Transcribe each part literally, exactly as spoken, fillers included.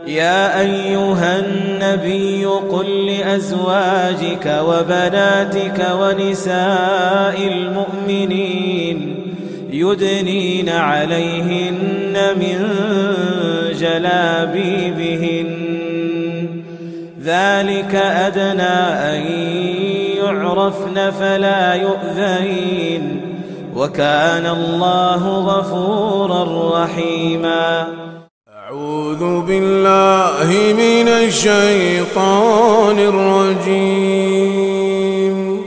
يا أيها النبي قل لأزواجك وبناتك ونساء المؤمنين يدنين عليهن من جلابيبهن ذلك أدنى أن يعرفن فلا يؤذين وكان الله غفورا رحيما. أعوذ بالله من الشيطان الرجيم.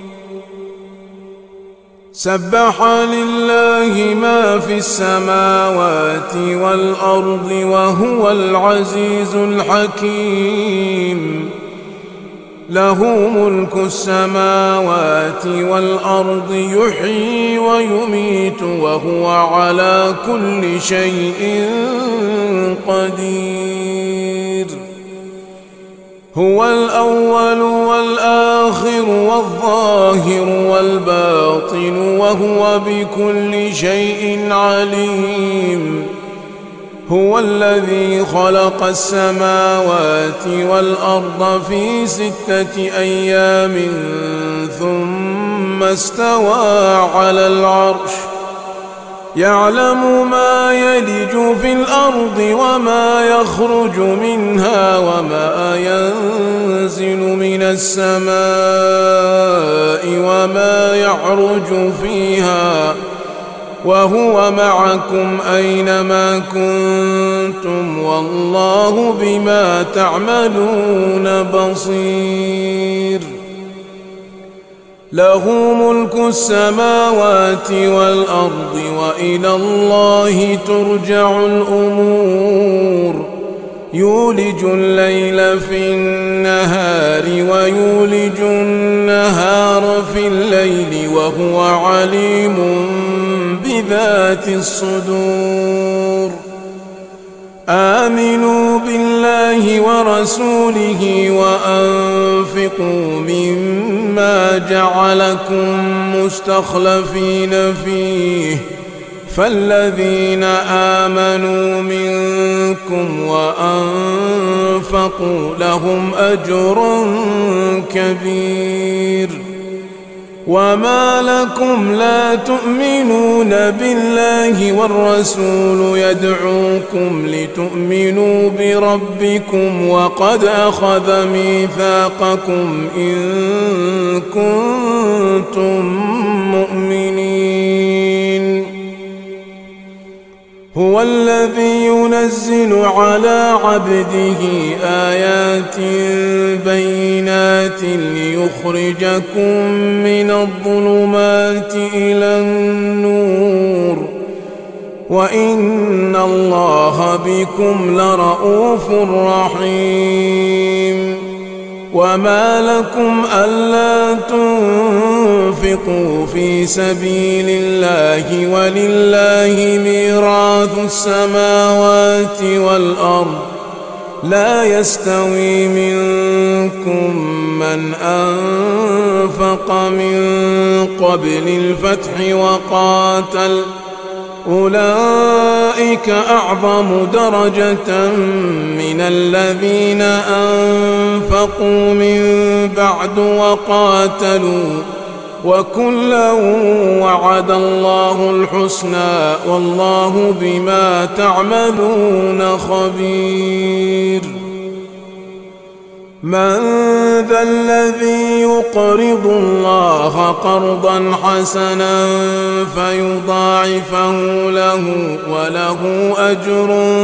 سبح لله ما في السماوات والأرض وهو العزيز الحكيم. له ملك السماوات والأرض يحيي ويميت وهو على كل شيء قدير. هو الأول والآخر والظاهر والباطن وهو بكل شيء عليم. هو الذي خلق السماوات والأرض في ستة أيام ثم استوى على العرش يعلم ما يلج في الأرض وما يخرج منها وما ينزل من السماء وما يعرج فيها وهو معكم أينما كنتم والله بما تعملون بصير. له ملك السماوات والأرض وإلى الله ترجع الأمور. يولج الليل في النهار ويولج النهار في الليل وهو عليم بذات الصدور. آمنوا بالله ورسوله وأنفقوا مما جعلكم مستخلفين فيه فالذين آمنوا منكم وأنفقوا لهم أجر كبير. وما لكم لا تؤمنون بالله والرسول يدعوكم لتؤمنوا بربكم وقد أخذ ميثاقكم إن كنتم مؤمنين. هو الذي ينزل على عبده آيات بينات ليخرجكم من الظلمات إلى النور وإن الله بكم لرءوف رحيم. وما لكم ألا تنفقوا في سبيل الله ولله ميراث السماوات والأرض لا يستوي منكم من أنفق من قبل الفتح وقاتل أولئك أعظم درجة من الذين أنفقوا من بعد وقاتلوا وكلا وعد الله الحسنى والله بما تعملون خبير. من ذا الذي يقرض الله قرضا حسنا فيضاعفه له وله أجر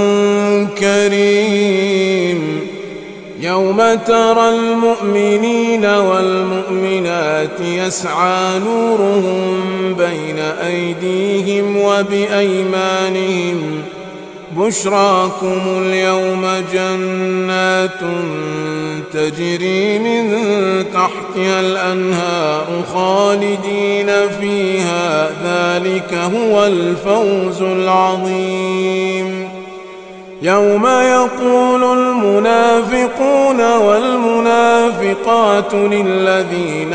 كريم. يوم ترى المؤمنين والمؤمنات يسعى نورهم بين أيديهم وبأيمانهم بشراكم اليوم جنات تجري من تحتها الأنهار خالدين فيها ذلك هو الفوز العظيم. يوم يقول المنافقون والمنافقات للذين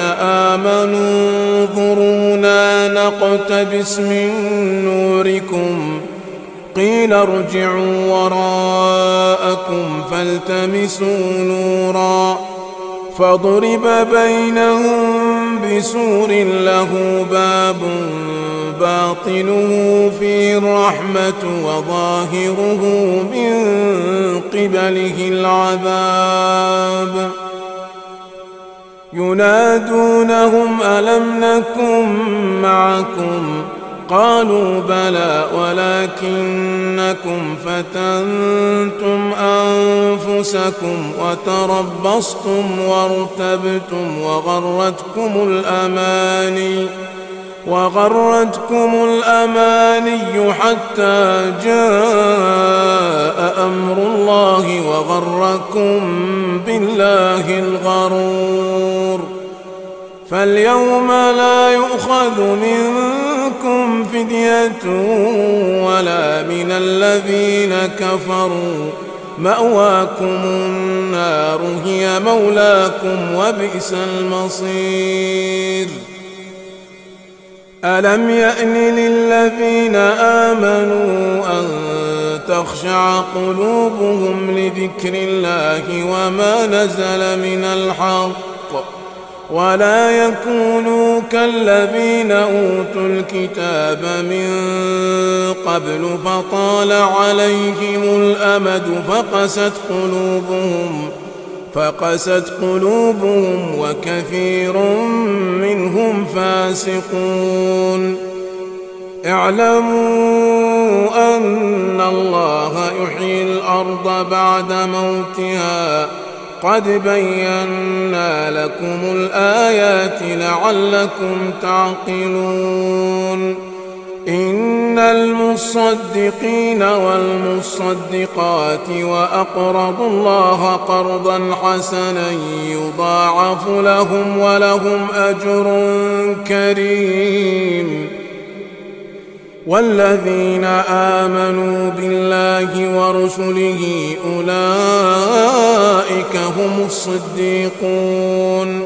آمنوا انظرونا نقتبس من نوركم قيل ارجعوا وراءكم فالتمسوا نورا فضرب بينهم بسور له باب باطنه فيه الرحمة وظاهره من قبله العذاب ينادونهم ألم نكن معكم قالوا بلى ولكنكم فتنتم أنفسكم وتربصتم وارتبتم وغرتكم الأماني وغرتكم الأماني حتى جاء أمر الله وغركم بالله الغرور فاليوم لا يؤخذ منكم فدية ولا من الذين كفروا مأواكم النار هي مولاكم وبئس المصير ألم يأن للذين آمنوا أن تخشع قلوبهم لذكر الله وما نزل من الحق ولا يكونوا كالذين أوتوا الكتاب من قبل فطال عليهم الأمد فقست قلوبهم فقست قلوبهم وكثير منهم فاسقون اعلموا أن الله يحيي الأرض بعد موتها قد بينا لكم الآيات لعلكم تعقلون إن المصدقين والمصدقات وأقرضوا الله قرضا حسنا يضاعف لهم ولهم أجر كريم والذين آمنوا بالله ورسله أولئك هم الصديقون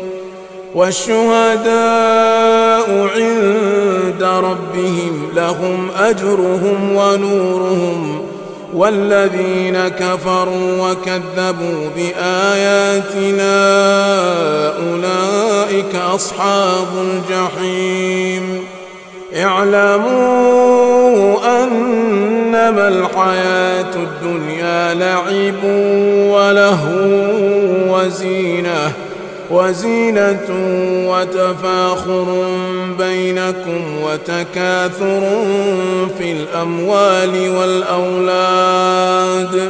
والشهداء عند ربهم لهم أجرهم ونورهم والذين كفروا وكذبوا بآياتنا أولئك أصحاب الجحيم اعلموا أنما الحياة الدنيا لعب ولهو وزينة وزينة وتفاخر بينكم وتكاثر في الأموال والأولاد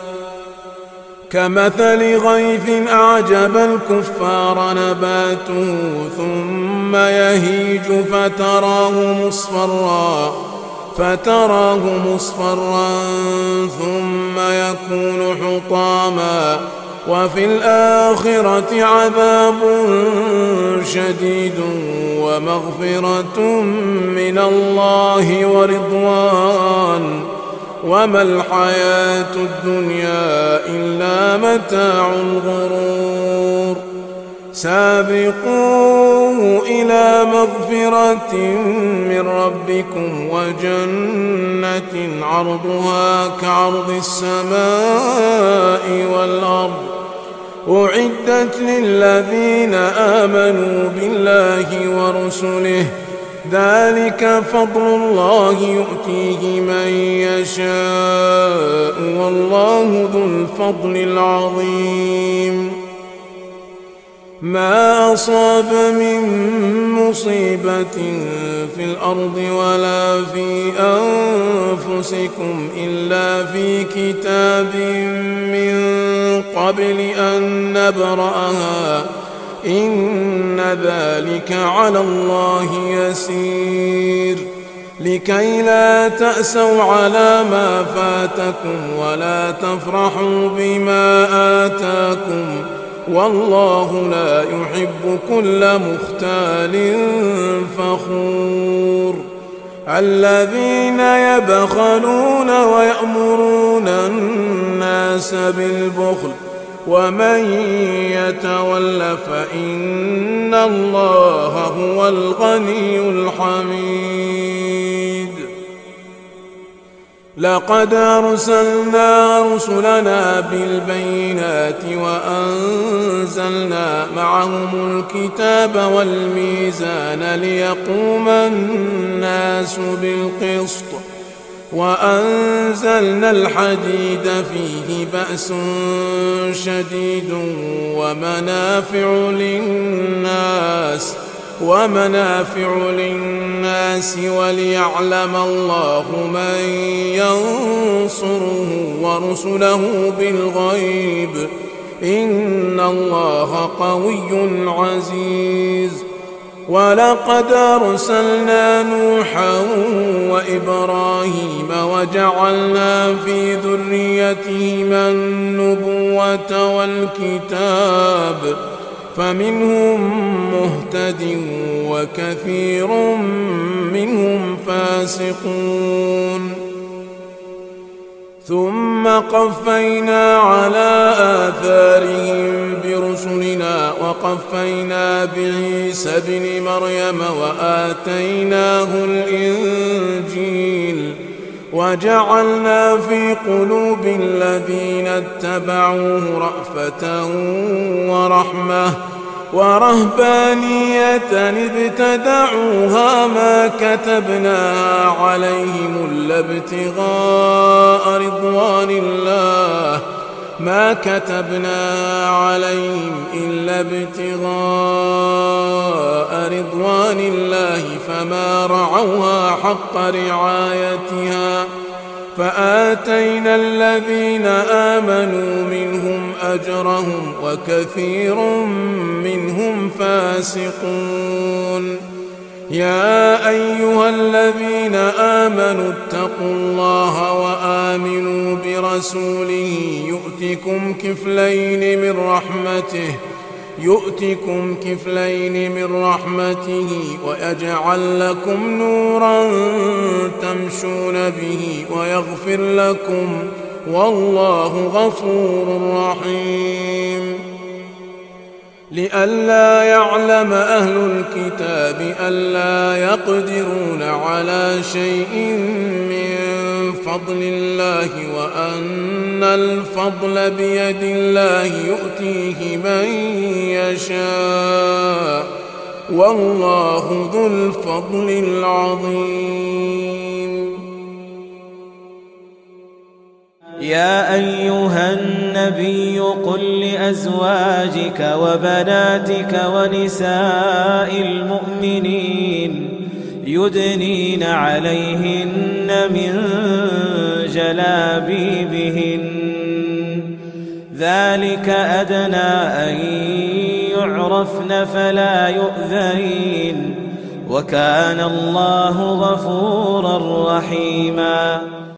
كمثل غيث أعجب الكفار نباته ثم يهيج فتراه مصفرا فتراه مصفرا ثم يكون حطاما وفي الآخرة عذاب شديد ومغفرة من الله ورضوان وما الحياة الدنيا إلا متاع الغرور سابقوا إلى مغفرة من ربكم وجنة عرضها كعرض السماء والأرض أعدت للذين آمنوا بالله ورسله ذلك فضل الله يؤتيه من يشاء والله ذو الفضل العظيم ما أصاب من مصيبة في الأرض ولا في أنفسكم إلا في كتاب من قبل أن نبرأها إن ذلك على الله يسير لكي لا تأسوا على ما فاتكم ولا تفرحوا بما آتاكم والله لا يحب كل مختال فخور الذين يبخلون ويأمرون الناس بالبخل ومن يتول فإن الله هو الغني الحميد لقد أرسلنا رسلنا بالبينات وأنزلنا معهم الكتاب والميزان ليقوم الناس بالقسط وأنزلنا الحديد فيه بأس شديد ومنافع للناس ومنافع للناس وليعلم الله من ينصره ورسله بالغيب إن الله قوي عزيز. ولقد أرسلنا نوحا وإبراهيم وجعلنا في ذريتهما النبوة والكتاب فمنهم مهتد وكثير منهم فاسقون. ثم قفينا على آثارهم برسلنا وقفينا بعيسى ابن مريم وآتيناه الإنجيل وجعلنا في قلوب الذين اتبعوه رأفة ورحمة ورهبانية ابتدعوها ما كتبناها عليهم إلا ابتغاء رضوان الله ما كتبناها عليهم إلا ابتغاء رضوان الله فما رعوها حق رعايتها فآتينا الذين آمنوا منهم أجرهم وكثير منهم فاسقون. يا أيها الذين آمنوا اتقوا الله وآمنوا برسوله يؤتكم كفلين من رحمته يؤتكم كفلين من رحمته ويجعل لكم نورا تمشون به ويغفر لكم والله غفور رحيم. لئلا يعلم أهل الكتاب ألا يقدرون على شيء من فضل الله وأن الفضل بيد الله يؤتيه من يشاء والله ذو الفضل العظيم. يا أيها النبي قل لأزواجك وبناتك ونساء المؤمنين يدنين عليهن من جلابيبهن ذلك أدنى أن يعرفن فلا يؤذين وكان الله غفورا رحيما.